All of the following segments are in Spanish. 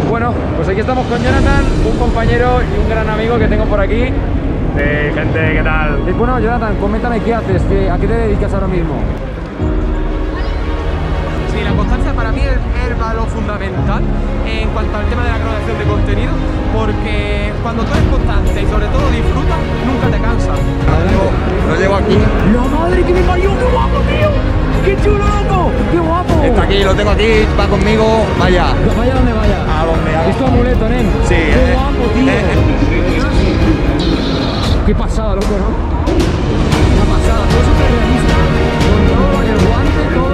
Bueno, pues aquí estamos con Jonathan, un compañero y un gran amigo que tengo por aquí. Gente, ¿qué tal? Bueno, Jonathan, coméntame qué haces, ¿a qué te dedicas ahora mismo? Sí, la constancia para mí es valor fundamental en cuanto al tema de la creación de contenido, porque cuando tú eres constante y sobre todo disfrutas, nunca te cansas. Lo llevo aquí. ¡La madre que me parió! ¡Qué guapo, tío! ¡Qué chulo, loco! ¡Qué guapo! Está aquí, lo tengo aquí, va conmigo, vaya. Vaya donde vaya. A donde haga. Es tu amuleto, nen. Sí, ¡Qué guapo, tío! ¡Qué pasada, loco, ¿no? Una pasada, todo súper realista, con todo, el guante, todo.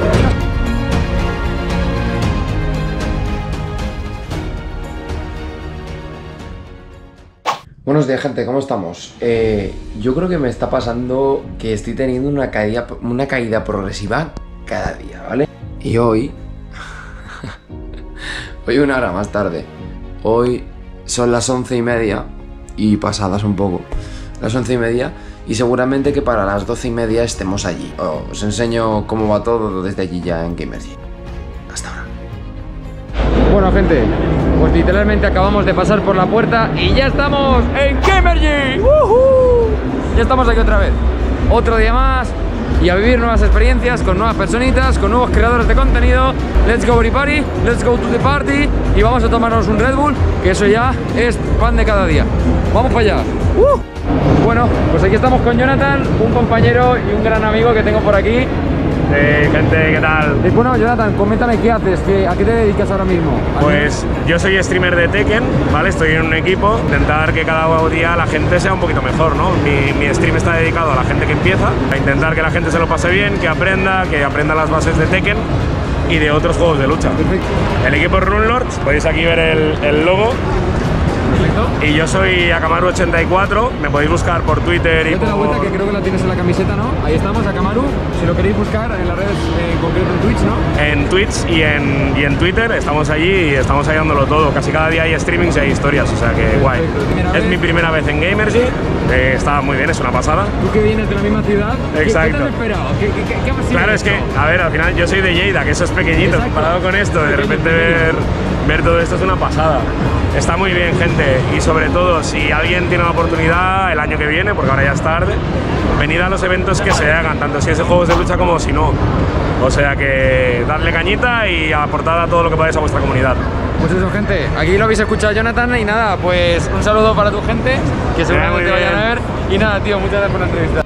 Buenos días, gente, ¿cómo estamos? Yo creo que me está pasando que estoy teniendo una caída progresiva cada día, ¿vale? Y hoy una hora más tarde. Hoy son las 11:30 y pasadas un poco. Las 11:30 y seguramente que para las 12:30 estemos allí. Os enseño cómo va todo desde allí ya en Gamergy. Hasta ahora. Bueno, gente, pues literalmente acabamos de pasar por la puerta y ya estamos en Gamergy. ¡Woohoo! Ya estamos aquí otra vez. Otro día más y a vivir nuevas experiencias con nuevas personitas, con nuevos creadores de contenido. Let's go everybody, let's go to the party. Y vamos a tomarnos un Red Bull, que eso ya es pan de cada día. Vamos para allá. Bueno, pues aquí estamos con Jonathan, un compañero y un gran amigo que tengo por aquí. Gente, ¿qué tal? Bueno, Jonathan, coméntame qué haces, ¿a qué te dedicas ahora mismo? Pues yo soy streamer de Tekken, ¿vale? Estoy en un equipo, intentar que cada día la gente sea un poquito mejor, ¿no? Mi stream está dedicado a la gente que empieza, a intentar que la gente se lo pase bien, que aprenda las bases de Tekken y de otros juegos de lucha. Perfecto. El equipo es Runelords, podéis aquí ver el logo. Perfecto. Y yo soy Akamaru84, me podéis buscar por Twitter y Date la vuelta, que creo que la tienes en la camiseta, ¿no? Ahí estamos, Akamaru. Si lo queréis buscar en las redes, en concreto en Twitch, ¿no? En Twitch y en Twitter, estamos allí y estamos ahí dándolo todo. Casi cada día hay streamings y hay historias, o sea que guay. Es mi primera vez en Gamergy, está muy bien, es una pasada. Tú que vienes de la misma ciudad, Exacto. ¿qué te has esperado? ¿Qué ha pasado? Claro, es que, a ver, al final yo soy de Lleida, que eso es pequeñito, Exacto. comparado con esto, de repente ver todo esto es una pasada. Está muy bien, gente, y sobre todo, si alguien tiene la oportunidad el año que viene, porque ahora ya es tarde, venid a los eventos que se hagan, tanto si es de juegos de lucha como si no. O sea que darle cañita y aportad a todo lo que podáis a vuestra comunidad. Pues eso, gente, aquí lo habéis escuchado, Jonathan, y nada, pues un saludo para tu gente, que seguramente muy bien. vayan a ver. Y nada, tío, muchas gracias por la entrevista.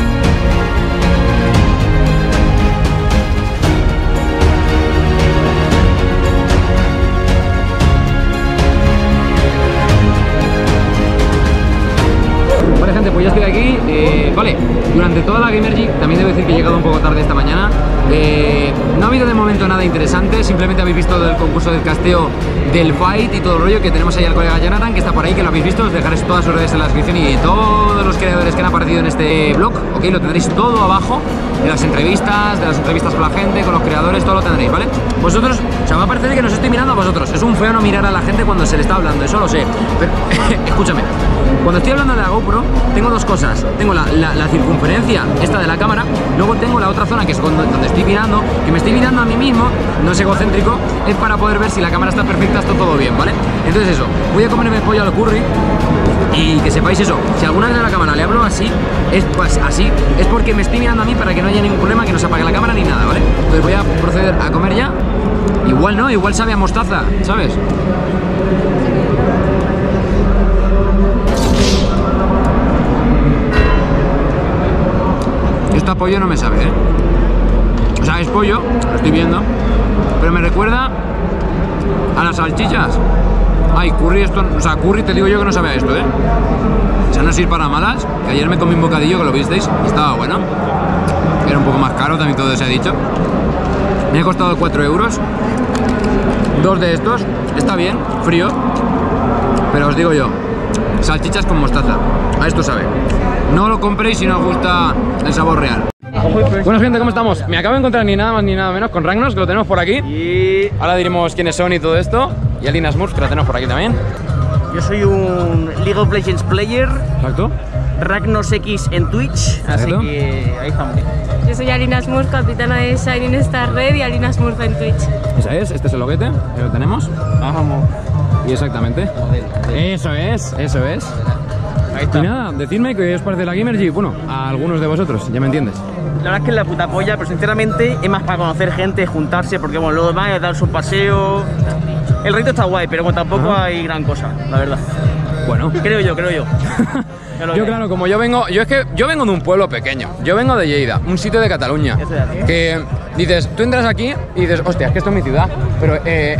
Vale, gente, pues ya estoy aquí. Vale, durante toda la Gamergy, también debo decir que he llegado un poco tarde esta mañana. No ha habido de momento nada interesante, simplemente habéis visto el concurso del casteo del fight y todo el rollo, que tenemos ahí al colega Jonathan, que está por ahí, que lo habéis visto. Os dejaré todas sus redes en la descripción y todos los creadores que han aparecido en este blog, ok, lo tendréis todo abajo, de las entrevistas con la gente, con los creadores, todo lo tendréis, ¿vale? Vosotros, o sea, va a parecer que nos estoy mirando a vosotros, es un feo no mirar a la gente cuando se le está hablando, eso lo sé, pero escúchame, cuando estoy hablando de la GoPro, tengo dos cosas, tengo la circunferencia esta de la cámara, luego tengo la otra zona que es donde estoy mirando, que me estoy mirando a mí mismo, no es egocéntrico, es para poder ver si la cámara está perfecta, está todo bien, ¿vale? Entonces eso, voy a comerme pollo al curry y que sepáis eso, si alguna vez a la cámara le hablo así, es pues así, es porque me estoy mirando a mí para que no haya ningún problema, que no se apague la cámara ni nada, ¿vale? Entonces voy a proceder a comer ya, igual no, igual sabe a mostaza, ¿sabes? Esto a pollo no me sabe, ¿eh? O sea, es pollo, lo estoy viendo, pero me recuerda a las salchichas. Ay, curry esto, o sea, curry te digo yo que no sabe a esto, ¿eh? O sea, no es ir para malas, que ayer me comí un bocadillo, que lo visteis, y estaba bueno. Era un poco más caro, también todo se ha dicho. Me ha costado 4 euros. Dos de estos, está bien, frío, pero os digo yo, salchichas con mostaza, a esto sabe. No lo compréis si no os gusta el sabor real. Bueno, gente, ¿cómo estamos? Me acabo de encontrar ni nada más ni nada menos con Ragnos, que lo tenemos por aquí. Y ahora diremos quiénes son y todo esto. Y a Lina Smurf, que la tenemos por aquí también. Yo soy un League of Legends player, Exacto. RagnosX en Twitch, así Perfecto. que ahí estamos. Yo soy Alina Smurf, capitana de Shining Star Red y Alina Smurf en Twitch. Esa es, este es el loguete, lo tenemos. Vamos. Y exactamente. Eso es. Ahí está. Y nada, decidme qué os parece la Gamergy. Bueno, a algunos de vosotros, ya me entiendes. La verdad es que es la puta polla, pero sinceramente es más para conocer gente, juntarse, porque bueno, lo demás es darse un paseo. El reto está guay, pero bueno, tampoco hay gran cosa, la verdad. Bueno. Creo yo. Yo claro, como yo vengo de un pueblo pequeño, yo vengo de Lleida, un sitio de Cataluña, Eso ya, tío. que dices, tú entras aquí y dices, hostia, es que esto es mi ciudad, pero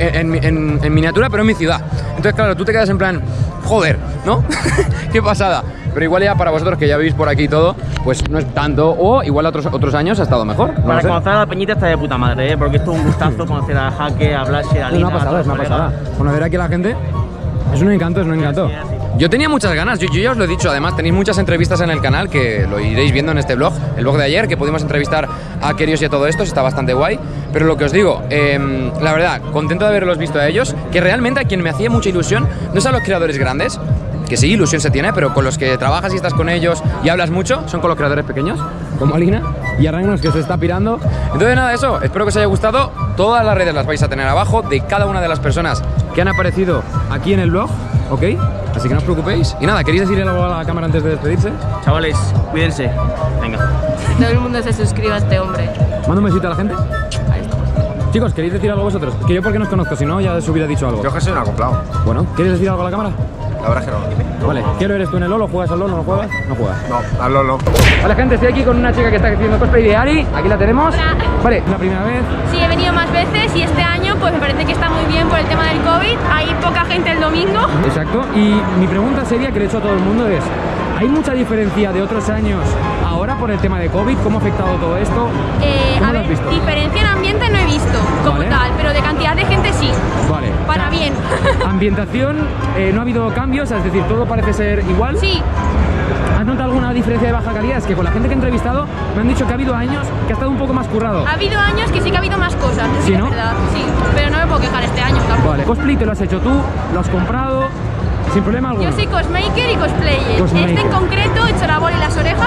en miniatura, pero en mi ciudad. Entonces claro, tú te quedas en plan, joder, ¿no? Qué pasada. Pero igual ya para vosotros que ya vivís por aquí y todo, pues no es tanto, o igual otros años ha estado mejor. No Para lo sé. conocer a la peñita está de puta madre, porque esto es un gustazo conocer a Jaque, a Blasher, a Es Lina. una pasada, es una pasada. Conocer aquí a la gente es un encanto, es un encanto. Sí, sí. Yo tenía muchas ganas, yo ya os lo he dicho, además tenéis muchas entrevistas en el canal que lo iréis viendo en este blog, el blog de ayer, que pudimos entrevistar a Kerios y a todo esto, está bastante guay, pero lo que os digo, la verdad, contento de haberlos visto a ellos, que realmente a quien me hacía mucha ilusión, no es a los creadores grandes, que sí, ilusión se tiene, pero con los que trabajas y estás con ellos y hablas mucho, son con los creadores pequeños, como Alina y Arragnos, que se está pirando. Entonces nada, eso, espero que os haya gustado, todas las redes las vais a tener abajo, de cada una de las personas que han aparecido aquí en el blog, ¿ok? Así que no os preocupéis. Y nada, ¿queréis decirle algo a la cámara antes de despedirse? Chavales, cuídense. Venga. Que todo el mundo se suscriba a este hombre. Manda un besito a la gente. Chicos, ¿queréis decir algo vosotros? Que yo porque no os conozco, si no ya os hubiera dicho algo. Yo que soy un acoplado. Bueno, ¿quieres decir algo a la cámara? La verdad es que no. Vale, ¿qué lo eres tú en el LoL? ¿Juegas al LoL? ¿No lo juegas? No juegas. No, al Lolo. Vale, gente, estoy aquí con una chica que está haciendo cosplay de Ari. Aquí la tenemos. Hola. Vale, ¿es la primera vez? Sí, he venido más veces y este año pues me parece que está muy bien por el tema del COVID. Hay poca gente el domingo. Exacto. Y mi pregunta sería, que le he hecho a todo el mundo, es: ¿hay mucha diferencia de otros años ahora por el tema de COVID? ¿Cómo ha afectado todo esto? ¿Cómo A lo has ver, visto? diferencia en ambiente no he visto como Vale. tal, pero de cantidad de gente sí. Vale. Para bien. Ambientación, no ha habido cambios, es decir, todo parece ser igual. Sí, ¿Has notado alguna diferencia de baja calidad? Es que con la gente que he entrevistado me han dicho que ha habido años que ha estado un poco más currado. ha habido años que sí que ha habido más cosas. Sí, es ¿no? verdad, sí. Pero no me puedo quejar este año tampoco. Vale. ¿Cosplay te lo has hecho tú? ¿Lo has comprado? Sin problema alguno. Yo soy cosmaker y cosplayer. Cosmaker. Este en concreto he hecho la bola y las orejas.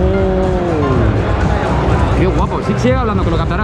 Qué guapo, sí, sigue hablando que lo captará.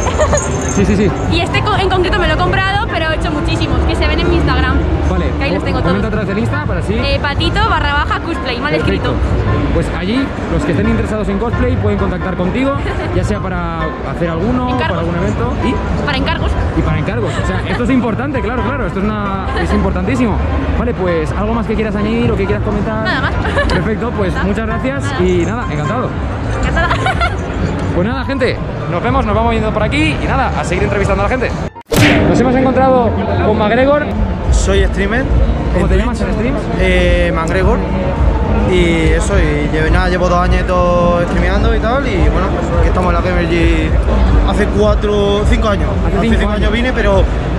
Sí. Y este en concreto me lo he comprado, pero he hecho muchísimos, que se ven en mi Instagram. Vale, Que ahí los tengo comenta todos. atrás del Insta para sí. Patito_cosplay, mal Perfecto. escrito. Pues allí, los que estén interesados en cosplay pueden contactar contigo, ya sea para hacer alguno, Encargos. para algún evento Para encargos. y para encargos. O sea, esto es importante, claro, esto es importantísimo. Vale, pues algo más que quieras añadir o que quieras comentar. Nada más. Perfecto, pues Nada. muchas gracias Nada. y nada, encantado. Encantada. Pues nada, gente, nos vemos, nos vamos yendo por aquí y nada, a seguir entrevistando a la gente. Nos hemos encontrado con McGregor. Soy streamer. ¿Cómo en te Twitch. llamas en streams? McGregor. Y eso, y llevo 2 años streameando y tal. Y bueno, pues aquí estamos en la Gamergy hace 5 años. Hace Hace 5 5 años vine, pero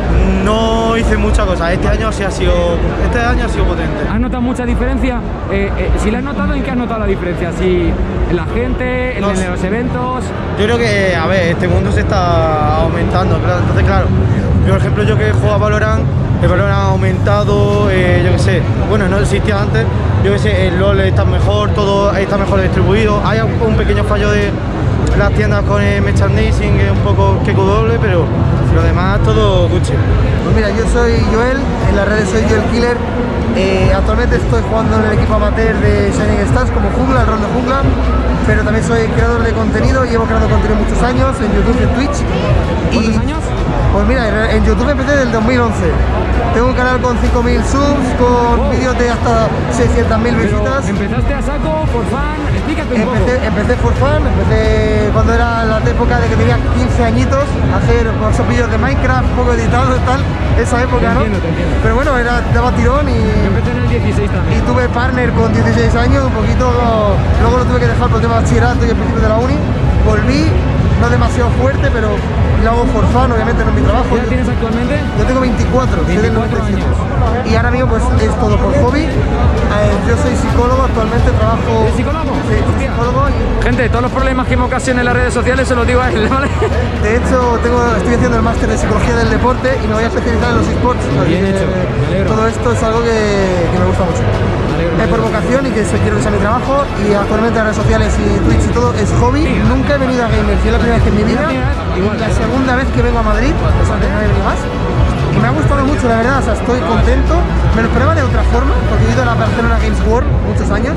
no hice muchas cosas. Este año ha sido potente. ¿Has notado mucha diferencia? Si la has notado, ¿en qué has notado la diferencia? ¿Si en la gente, en los eventos? Yo creo que, a ver, este mundo se está aumentando, claro. Entonces, claro, yo, por ejemplo, yo que juego a Valorant, el Valorant ha aumentado, yo qué sé, bueno, no existía antes, yo qué sé, el LoL está mejor, todo está mejor distribuido, hay un pequeño fallo de las tiendas con el merchandising, que es un poco que doble, pero lo demás todo Gucci. Pues mira, yo soy Joel, en las redes soy Joel Killer. Actualmente estoy jugando en el equipo amateur de Shining Stars como jungla, el rol de jungla, pero también soy creador de contenido, llevo creando contenido muchos años en YouTube y en Twitch. ¿Cuántos años? Pues mira, en YouTube empecé desde el 2011. Tengo un canal con 5.000 subs, con vídeos de hasta 600.000 visitas. Pero empezaste a saco, por fan, explícate un poco. Empecé for fun, empecé cuando era la época de que tenía 15 añitos, a hacer esos vídeos de Minecraft, un poco editados y tal, esa época, Te entiendo. Pero bueno, daba tirón Yo empecé en el 16 y también. tuve partner con 16 años, un poquito, luego lo tuve que dejar por el tema de bachillerato y el principio de la uni, volví, no demasiado fuerte, pero lo hago for fun, obviamente no es mi trabajo. ¿Qué edad tienes actualmente? Yo tengo 24, soy del 24 97. años. Y ahora mismo pues es todo por hobby. Yo soy psicólogo, actualmente trabajo... ¿Eres psicólogo? Sí, soy Hostia. psicólogo y Gente, todos los problemas que me ocasionen en las redes sociales se los digo a él, ¿vale? de hecho estoy haciendo el máster de psicología del deporte y me voy a especializar en los esports. Así Bien que hecho, me alegro. todo esto es algo que me gusta mucho. Me es por vocación y que quiero que sea mi trabajo. Y actualmente las redes sociales y Twitch y todo es hobby. Nunca he venido a Gamers, es la primera vez en mi vida. La segunda vez que vengo a Madrid, o sea, que no he venido más. Y me ha gustado mucho, la verdad, o sea, estoy contento. Me lo esperaba de otra forma, porque he ido a la Barcelona Games World muchos años.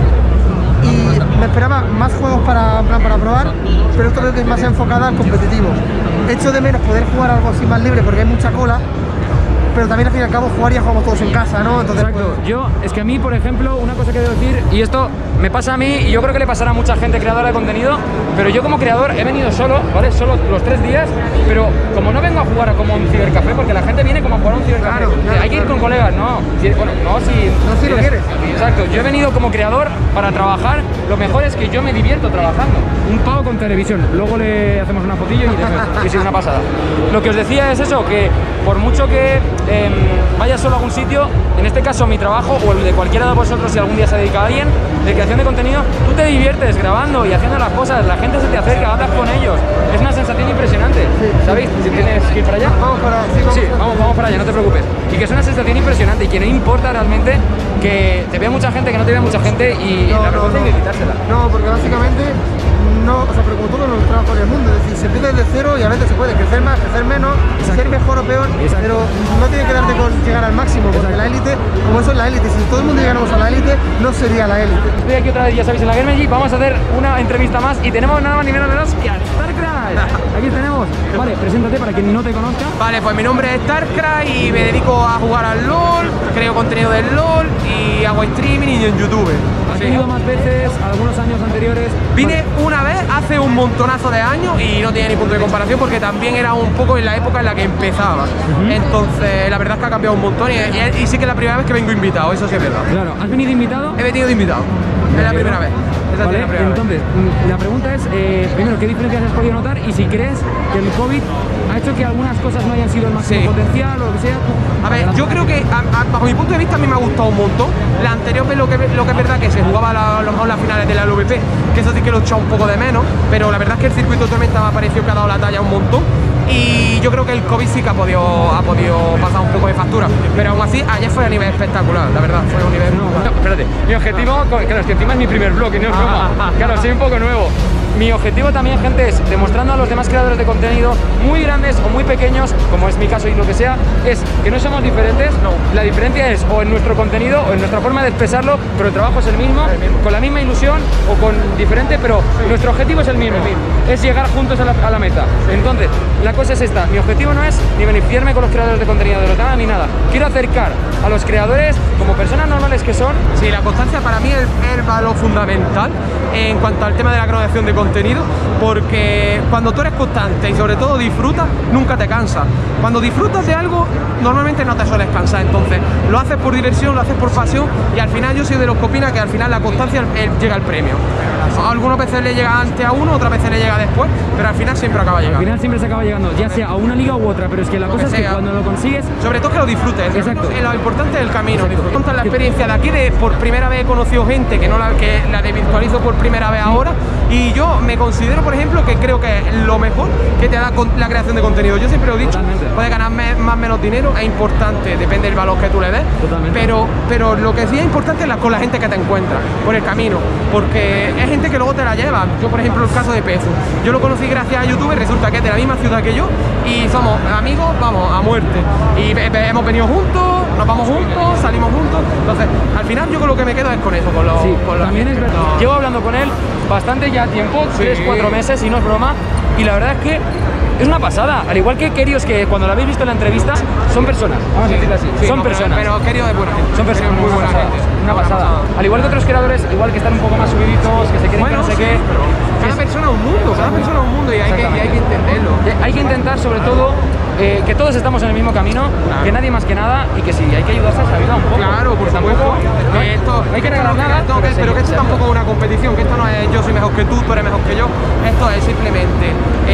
Y me esperaba más juegos para probar, pero esto creo que es más enfocada al competitivo. Echo de menos poder jugar algo así más libre porque hay mucha cola, pero también al fin y al cabo jugar ya jugamos todos en casa, ¿no? Entonces, exacto. Yo, es que a mí, por ejemplo, una cosa que debo decir, y esto me pasa a mí, y yo creo que le pasará a mucha gente creadora de contenido, pero yo como creador he venido solo, ¿vale? Solo los 3 días, pero como no vengo a jugar como un cibercafé, porque la gente viene como a jugar a un cibercafé, claro, hay que ir con colegas, ¿no? Bueno, no si lo quieres. Exacto, yo he venido como creador para trabajar, lo mejor es que yo me divierto trabajando. Un pavo con televisión, luego le hacemos una fotillo y es una pasada. Lo que os decía es eso, que por mucho que vayas solo a algún sitio, en este caso mi trabajo o el de cualquiera de vosotros, si algún día se dedica a alguien de creación de contenido, tú te diviertes grabando y haciendo las cosas, la gente se te acerca, hablas con ellos, es una sensación impresionante, ¿sabéis? Si tienes que ir para allá, vamos para allá, sí, vamos para allá, no te preocupes, y que es una sensación impresionante y que no importa realmente que te vea mucha gente, que no te vea mucha gente y la vergüenza hay que quitársela. No, porque básicamente no, o sea, pero como todos los trabajos en el mundo, es decir, se empieza desde cero y a veces se puede crecer más, crecer menos, ser mejor o peor, pero no tiene que darte con llegar al máximo, porque la élite, como eso es la élite, si todo el mundo llegáramos a la élite, no sería la élite. Estoy aquí otra vez, ya sabéis, en la Gamergy, vamos a hacer una entrevista más y tenemos nada más ni menos que a StarCrash. Aquí tenemos, vale, preséntate para quien no te conozca. Vale, pues mi nombre es StarCrash y me dedico a jugar al LoL, creo contenido del LoL y hago streaming y en YouTube. ¿Has venido más veces, algunos años anteriores? Vine una vez hace un montonazo de años y no tenía ni punto de comparación porque también era un poco en la época en la que empezaba. Entonces, la verdad es que ha cambiado un montón y sí que es la primera vez que vengo invitado, eso sí es verdad. Claro, ¿has venido invitado? He venido de invitado, es la primera vez. Vale, entonces, la pregunta es, primero, ¿qué diferencias has podido notar? Y si crees que el COVID ha hecho que algunas cosas no hayan sido el máximo potencial o lo que sea. A ver, yo creo que, bajo mi punto de vista, a mí me ha gustado un montón. La anterior vez lo que es verdad que se jugaba a lo mejor las finales de la LVP, que eso sí que lo he echado un poco de menos, pero la verdad es que el circuito de Tormenta me ha parecido que ha dado la talla un montón. Y yo creo que el COVID sí que ha podido pasar un poco de factura, pero aún así ayer fue a nivel espectacular, la verdad, fue un nivel... No, espérate, mi objetivo, claro, es que encima es mi primer vlog y no es broma, claro, soy un poco nuevo. Mi objetivo también, gente, es demostrando a los demás creadores de contenido, muy grandes o muy pequeños, como es mi caso y lo que sea, es que no somos diferentes, no. La diferencia es o en nuestro contenido o en nuestra forma de expresarlo, pero el trabajo es el mismo, con la misma ilusión o con diferente, pero nuestro objetivo es el mismo, es llegar juntos a la meta. Entonces, la cosa es esta, mi objetivo no es ni beneficiarme con los creadores de contenido de lo nada ni nada, quiero acercar a los creadores como personas normales que son. Sí, la constancia para mí es el valor fundamental en cuanto al tema de la creación de contenido, porque cuando tú eres constante y sobre todo disfrutas, nunca te cansas. Cuando disfrutas de algo, normalmente no te sueles cansar, entonces lo haces por diversión, lo haces por pasión y al final yo soy de los que opina que al final la constancia llega al premio. Algunas veces le llega antes a uno, otras veces le llega después, pero al final siempre acaba llegando. Al final siempre se acaba llegando, ya sea a una liga u otra, pero es que la cosa es que cuando lo consigues... Sobre todo que lo disfrutes, exacto. Lo importante es el camino. Contar la experiencia de aquí, de por primera vez he conocido gente que la de virtualizo por primera vez ahora, y yo me considero, por ejemplo, que creo que es lo mejor que te da la creación de contenido. Yo siempre lo he dicho, puedes ganar más o menos dinero, es importante, depende del valor que tú le des, pero lo que sí es importante es con la gente que te encuentras por el camino, porque es gente que luego te la lleva. Yo, por ejemplo, el caso de Pezu, yo lo conocí gracias a YouTube, resulta que es de la misma ciudad que yo y somos amigos, vamos, a muerte, y hemos venido juntos, nos vamos juntos, salimos juntos, entonces al final yo con lo que me quedo es con eso, con los... también es verdad. Llevo hablando con él bastante ya tiempo, 3-4 meses y no es broma, y la verdad es que es una pasada, al igual que Kerios, que cuando lo habéis visto en la entrevista, son personas, vamos a decirlo así, son personas. Pero Kerios es buena gente. Son personas muy buena gente. Una pasada. Al igual que otros creadores, igual que están un poco más subiditos, que se creen que no sé qué. Cada persona es un mundo, y hay que entenderlo. Hay que intentar, sobre todo, que todos estamos en el mismo camino, que nadie más que nada, y que si hay que ayudarse, se ayuda un poco. Claro, por supuesto. No hay que regalar nada, pero que esto tampoco es una competición, que esto no es yo soy mejor que tú eres mejor que yo. Esto es simplemente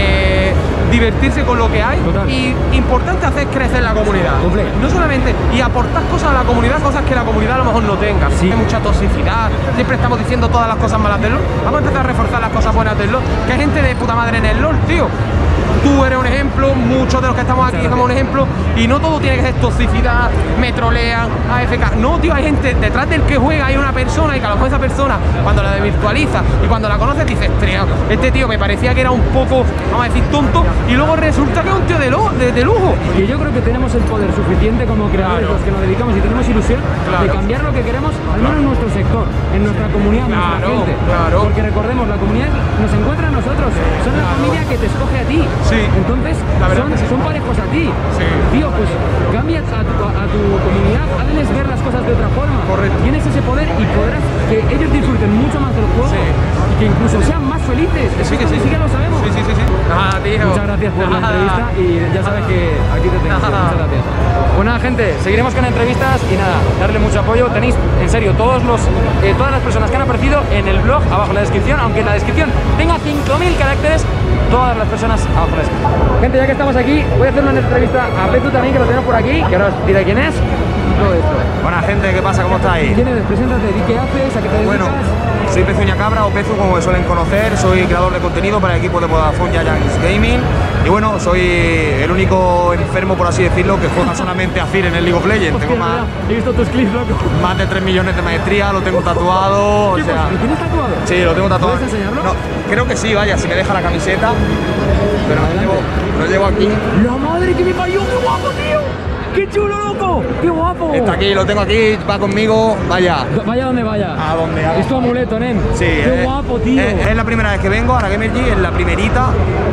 divertirse con lo que hay. Y importante hacer crecer la comunidad. No solamente, y aportar cosas a la comunidad, cosas que la comunidad a lo mejor no tenga. Hay mucha toxicidad, siempre estamos diciendo todas las cosas malas del LoL. Vamos a empezar a reforzar las cosas buenas del LoL, que hay gente de puta madre en el LoL, tío. Tú eres un ejemplo, muchos de los que estamos estamos aquí, dejamos un ejemplo, y no todo tiene que ser toxicidad, me trolean, AFK. No, tío, hay gente detrás del que juega, hay una persona, y que a lo mejor esa persona, cuando la desvirtualiza y cuando la conoces, dices, este tío me parecía que era un poco, vamos a decir, tonto, y luego resulta que es un tío de lujo. Y yo creo que tenemos el poder suficiente como creadores, los que nos dedicamos y tenemos ilusión de cambiar lo que queremos, al menos en nuestro sector, en nuestra comunidad, en nuestra gente. Porque recordemos, la comunidad nos encuentra a nosotros, son la familia que te escoge a ti. Entonces, son parejos a ti. Tío, pues cambia a tu comunidad, hazles ver las cosas de otra forma. Tienes ese poder y podrás que ellos disfruten mucho más del juego y que incluso sean más felices. Sí que lo sabemos. Tío. Muchas gracias por la entrevista y ya sabes que aquí te tengo. Muchas gracias. Pues nada, gente, seguiremos con entrevistas y nada, darle mucho apoyo. Tenéis, en serio, todas las personas que han aparecido en el blog abajo en la descripción, aunque en la descripción tenga 5000 caracteres, todas las personas abajo en la descripción. Gente, ya que estamos aquí, voy a hacer una entrevista a Pezu también, que lo tenemos por aquí, que ahora os diré quién es. Todo esto. Buena gente, ¿qué pasa? ¿Cómo estáis? ¿Quién eres? Preséntate, di qué haces, a qué te dedicas. Bueno, soy Pezuña Cabra o Pezu, como me suelen conocer. Soy creador de contenido para el equipo de Vodafone Giants Gaming. Y bueno, soy el único enfermo, por así decirlo, que juega solamente a FIR en el League of Legends. Hostia, Tengo he visto tus clips, loco. más de 3 millones de maestría, lo tengo tatuado. O sea, ¿Lo tienes tatuado? sí, lo tengo tatuado. ¿Puedes enseñarlo? No, creo que sí, vaya, si me deja la camiseta. Pero lo llevo aquí. ¡La madre que me parió! ¡Qué guapo, tío! ¡Qué chulo, loco! ¡Qué guapo! Está aquí, lo tengo aquí, va conmigo, vaya. Vaya donde vaya. A donde haga. Es tu amuleto, nen. Sí, ¡Qué guapo, tío! Es la primera vez que vengo a la Gamergy, es la primerita.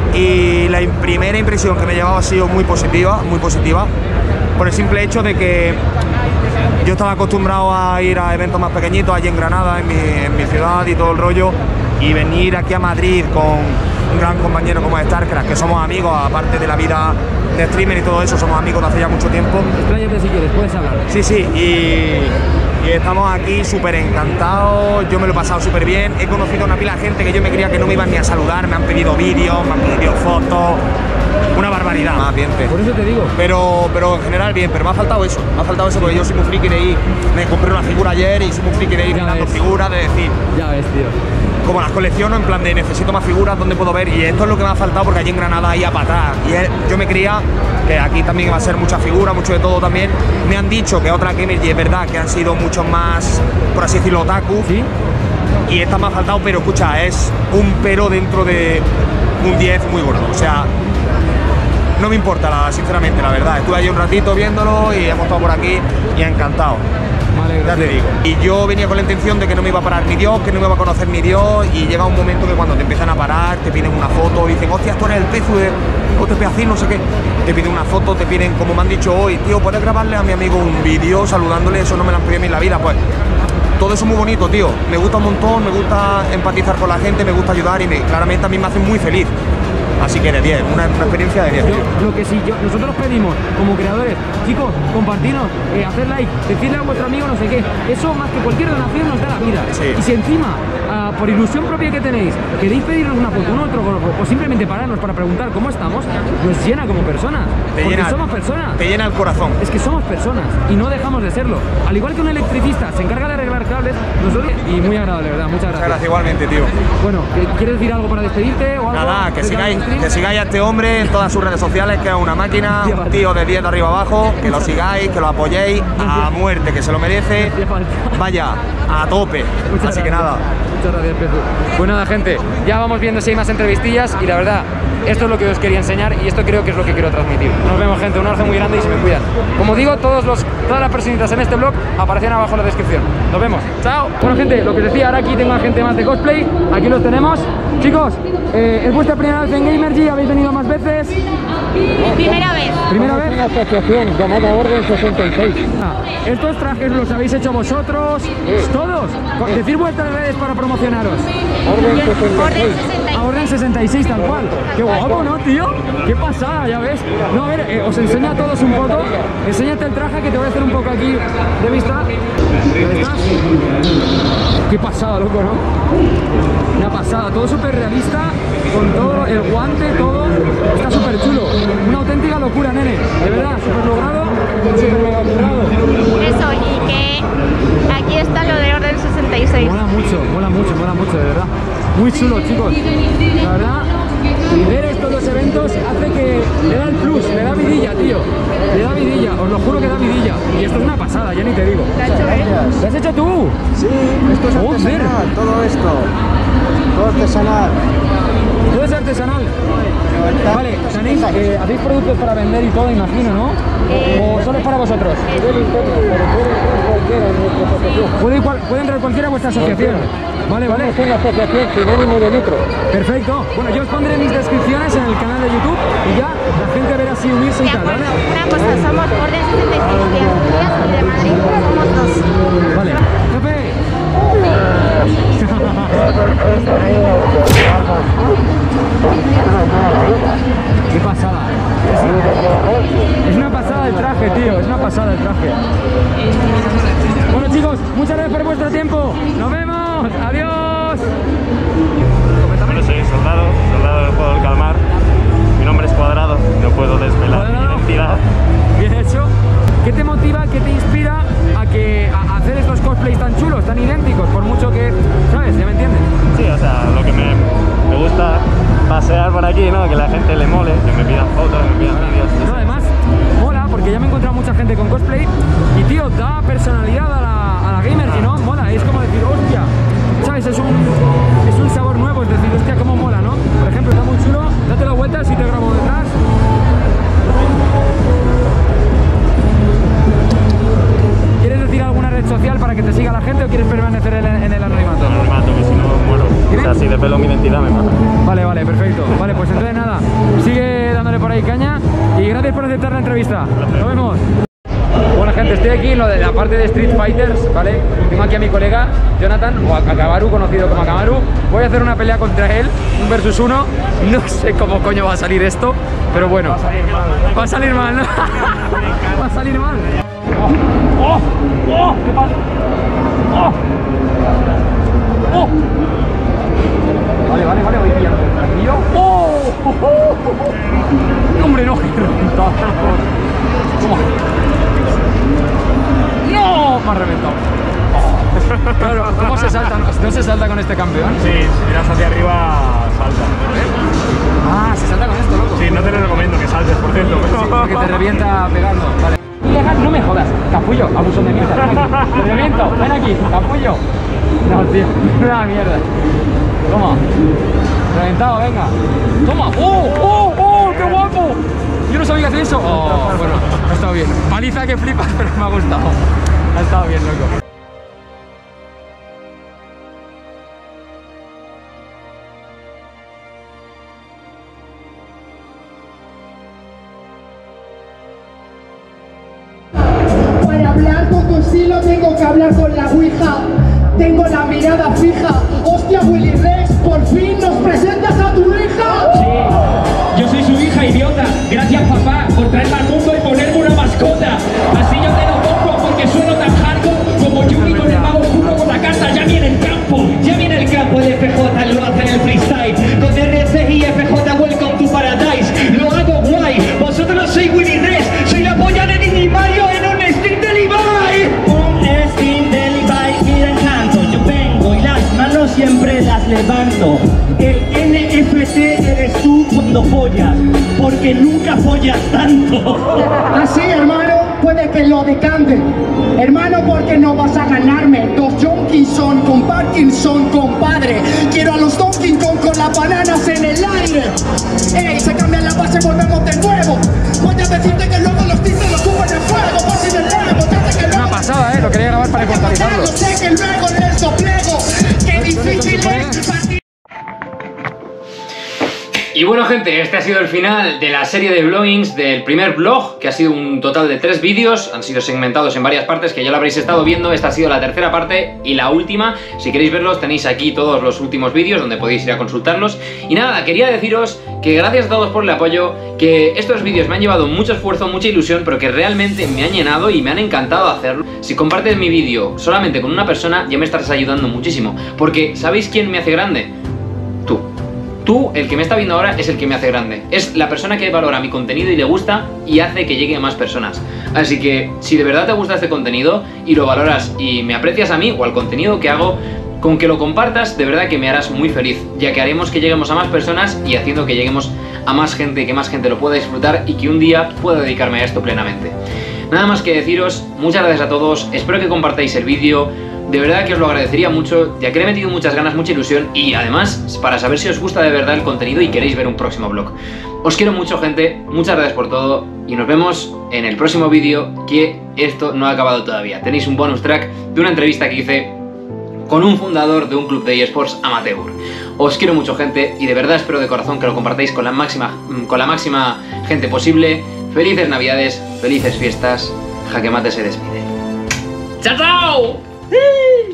Y la primera impresión que me llevaba ha sido muy positiva, por el simple hecho de que yo estaba acostumbrado a ir a eventos más pequeñitos, allí en Granada, en mi ciudad y todo el rollo, y venir aquí a Madrid con un gran compañero como StarCraft, que somos amigos, aparte de la vida de streamer y todo eso, somos amigos de hace ya mucho tiempo. Expláyate si quieres, puedes hablar. Sí, y estamos aquí súper encantados, yo me lo he pasado súper bien, he conocido a una pila de gente que yo me creía que no me iban ni a saludar, me han pedido vídeos, me han pedido fotos, una barbaridad. Más bien, Por eso te digo. pero en general bien, pero me ha faltado eso porque yo soy muy friki de ir, me compré una figura ayer y soy muy friki de ir mirando figuras, de decir, ya ves, tío. como las colecciono, en plan de necesito más figuras, ¿dónde puedo ver? Y esto es lo que me ha faltado porque allí en Granada hay a patar. Y yo me creía que aquí también iba a ser mucha figura, mucho de todo también. Me han dicho que otras gamers, y es verdad que han sido mucho más, por así decirlo, otaku. ¿Sí? Y esta me ha faltado, pero escucha, es un pero dentro de un 10 muy gordo. O sea, no me importa, sinceramente, la verdad. Estuve allí un ratito viéndolo y hemos estado por aquí y encantado. Vale, ya te digo. Y yo venía con la intención de que no me iba a parar ni Dios, que no me iba a conocer ni Dios, y llega un momento que cuando te empiezan a parar, te piden una foto, dicen, hostia, tú eres el Pezu de OTP, no sé qué, te piden una foto, te piden, como me han dicho hoy, tío, ¿puedes grabarle a mi amigo un vídeo saludándole? Eso no me lo han pedido a mí en la vida, pues todo eso es muy bonito, tío, me gusta un montón, me gusta empatizar con la gente, me gusta ayudar y claramente a mí me hace muy feliz. Así que de 10, una experiencia de 10. Lo que sí, nosotros pedimos como creadores, chicos, compartirnos, hacer like, decirle a vuestro amigo no sé qué, eso más que cualquier donación nos da la vida. Sí. Y si encima, por ilusión propia que tenéis, queréis pedirnos una foto, un otro o simplemente pararnos para preguntar cómo estamos, nos llena como personas. Porque somos personas. Te llena el corazón. Es que somos personas y no dejamos de serlo. Al igual que un electricista se encarga de arreglar cables, nosotros... Y muy agradable, ¿verdad? Muchas gracias. Gracias, igualmente, tío. Bueno, ¿quieres decir algo para despedirte o algo? Nada, que sigáis a este hombre en todas sus redes sociales, que es una máquina, un tío de 10 de arriba abajo, que lo sigáis, que lo apoyéis a muerte, que se lo merece. Vaya, a tope. Así que nada. Muchas gracias, Pezu. Pues nada, gente, ya vamos viendo si hay más entrevistillas y la verdad, esto es lo que os quería enseñar y esto creo que es lo que quiero transmitir. Nos vemos, gente, un abrazo muy grande y se me cuidan. Como digo, todas las personitas en este blog aparecen abajo en la descripción. Nos vemos. Chao. Bueno, gente, lo que os decía, ahora aquí tengo a gente más de cosplay. Aquí los tenemos. Chicos, ¿es vuestra primera vez en Gamergy? ¿Habéis venido más veces? Primera vez. ¿Primera vez? Una asociación llamada Orden 66. ¿Estos trajes los habéis hecho vosotros? ¿Todos? Decir vuestras redes para promocionaros. Orden 66. A Orden 66, tal cual. Qué guapo, ¿no, tío? Qué pasada, ya ves. No, a ver, os enseño a todos un poco. Enséñate el traje que te voy a hacer un poco aquí de vista. ¿Dónde estás? Qué pasada, loco, ¿no? Una pasada, todo súper realista, con todo el guante, todo. Está súper chulo. Una auténtica locura, nene. De verdad, súper logrado, súper mega logrado. Eso, y que aquí está lo de Orden 66. Mola mucho, de verdad. Muy chulo, chicos. La verdad, Y ver estos dos eventos hace que le da el plus, le da vidilla, tío. Le da vidilla, os lo juro que da vidilla. Y esto es una pasada, ya ni te digo. ¿Lo has hecho él? ¿Lo has hecho tú? Sí, esto es artesanal, todo esto. Todo artesanal. Todo es artesanal. Vale, tenéis, hacéis productos para vender y todo, imagino, ¿no? ¿O solo es para vosotros? Puede entrar cualquiera a vuestra asociación. Vale, vale. Es una asociación sinónimo de lucro. Perfecto. Bueno, yo os pondré mis descripciones en el canal de YouTube y ya la gente verá si unirse y De tal, ¿vale? acuerdo, una cosa, somos Orden 76 de Asturias y de Madrid somos dos. Vale. ¡Jefe! ¡Qué pasada! Es una pasada el traje, tío. Es una pasada el traje. Bueno, chicos, muchas gracias por vuestro tiempo. ¡Nos vemos! ¡Adiós! Bueno, soy soldado del juego del calamar. Mi nombre es Cuadrado, no puedo desvelar mi identidad. Bien hecho. ¿Qué te motiva, qué te inspira a hacer estos cosplays tan chulos, tan idénticos? Por mucho que, ¿sabes? ¿Ya me entiendes? Sí, o sea, lo que me gusta pasear por aquí, ¿no? Que la gente le mole, que me pidan fotos, que me pidan vídeos. No, además, mola, porque ya me he encontrado mucha gente con cosplay y, tío, da personalidad a la gamer, ¿no? Mola, es como decir, hostia, ¿sabes? Es un sabor nuevo, es decir, hostia, cómo mola, ¿no? Por ejemplo, está muy chulo, date la vuelta si te grabo detrás. ¿Quieres decir alguna red social para que te siga la gente o quieres permanecer en el anonimato? En el anonimato, que si no muero. O sea, si desvelo mi identidad me mata. Vale, vale, perfecto. Vale, pues entonces nada, sigue dándole por ahí caña y gracias por aceptar la entrevista. Nos vemos. Bueno, gente, estoy aquí en lo de la parte de Street Fighters, ¿vale? Tengo aquí a mi colega Jonathan, o Akamaru, conocido como Akamaru. Voy a hacer una pelea contra él, un versus uno. No sé cómo coño va a salir esto, pero bueno. Va a salir mal, ¿no? Va a salir mal. ¡Oh! ¡Oh! ¿Qué pasa? ¡Oh! ¡Oh! Vale, voy pillando. Tranquilo. ¡Oh! ¡Oh! ¡Hombre, no! Toma. ¡No! Me ha reventado. Oh. Claro, ¿cómo se salta? ¿No se salta con este campeón? Sí, si miras hacia arriba, salta. Ah, se salta con esto, loco. Sí, no te lo recomiendo que saltes, por cierto. Sí, porque te revienta pegando. Vale. Ilegal, no me jodas. Capullo, abusón de mierda. Te reviento, ven aquí, capullo. No, tío, una mierda. Toma. Reventado, venga. Toma. ¡Oh! ¡Oh! ¡Oh! ¡Qué guapo! Yo no sabía hacer eso. Oh, bueno, ha estado bien. Paliza que flipas, pero me ha gustado. Ha estado bien, loco. Para hablar con tu estilo tengo que hablar con la ouija. Tengo la mirada fija. Hostia, Willy Rex, por fin nos presentas a tu hija. Sí, yo soy su hija, idiota. Gracias, papá, por traerme al mundo y ponerme una mascota. Así yo te lo pongo porque sueno tan hardcore como Yugi con el mago oscuro con la carta. Ya viene el campo, ya viene el campo de FJ, lo hace en el freestyle. Con RC y FJ, welcome to paradise. Lo hago guay, vosotros sois Willy Rex. Soy la polla de Dini Mario en un stream de Levi. Un stream de Levi, mira encanto. Yo vengo y las manos siempre las levanto. El NFT eres tú cuando follas, porque nunca follas tanto. Así, hermano, puede que lo decante. Hermano, porque no vas a ganarme. Dos Jonkinson con Parkinson, compadre. Quiero a los Donkey Kong con las bananas en el aire. Ey, se cambia la base, volvemos de nuevo. Voy a decirte que luego los títulos los suben en fuego. Por si del nuevo, que luego... Una pasada, lo quería grabar para inmortalizarlo. Sé que luego les doblego. Qué difícil es partir. Y bueno, gente, este ha sido el final de la serie de vloggings del primer vlog, que ha sido un total de 3 vídeos, han sido segmentados en varias partes que ya lo habréis estado viendo. Esta ha sido la tercera parte y la última. Si queréis verlos tenéis aquí todos los últimos vídeos donde podéis ir a consultarlos. Y nada, quería deciros que gracias a todos por el apoyo, que estos vídeos me han llevado mucho esfuerzo, mucha ilusión, pero que realmente me han llenado y me han encantado hacerlo. Si compartes mi vídeo solamente con una persona ya me estarás ayudando muchísimo, porque ¿sabéis quién me hace grande? Tú. Tú, el que me está viendo ahora, es el que me hace grande. Es la persona que valora mi contenido y le gusta y hace que llegue a más personas. Así que, si de verdad te gusta este contenido y lo valoras y me aprecias a mí o al contenido que hago, Con que lo compartas, de verdad que me harás muy feliz, ya que haremos que lleguemos a más personas y haciendo que lleguemos a más gente, que más gente lo pueda disfrutar y que un día pueda dedicarme a esto plenamente. Nada más que deciros, muchas gracias a todos, espero que compartáis el vídeo, de verdad que os lo agradecería mucho, ya que le he metido muchas ganas, mucha ilusión y además para saber si os gusta de verdad el contenido y queréis ver un próximo vlog. Os quiero mucho, gente, muchas gracias por todo y nos vemos en el próximo vídeo, que esto no ha acabado todavía. Tenéis un bonus track de una entrevista que hice con un fundador de un club de eSports amateur. Os quiero mucho, gente, y de verdad espero de corazón que lo compartáis con la máxima gente posible. Felices Navidades, felices fiestas. Jaque Mate se despide. ¡Chao, chao!